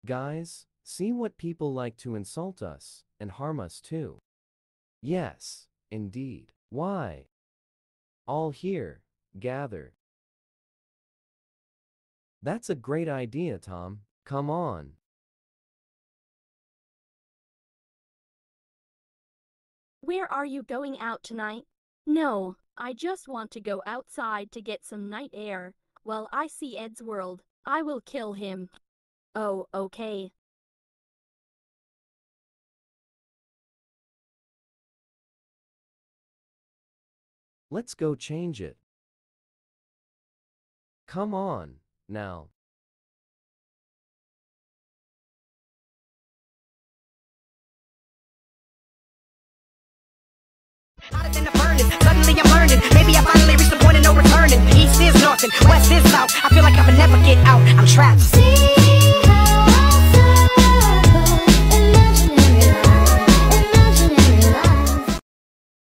Guys, see what people like to insult us and harm us too. Yes, indeed. Why? All here, gather. That's a great idea, Tom. Come on. Where are you going out tonight? No, I just want to go outside to get some night air. Well, I see Eddsworld. I will kill him. Oh, okay. Let's go change it. Come on, now. Hotter than a furnace, suddenly I'm learning. Maybe I finally reached the point of no returning. East is north and west is south. I feel like I will never get out. I'm trapped.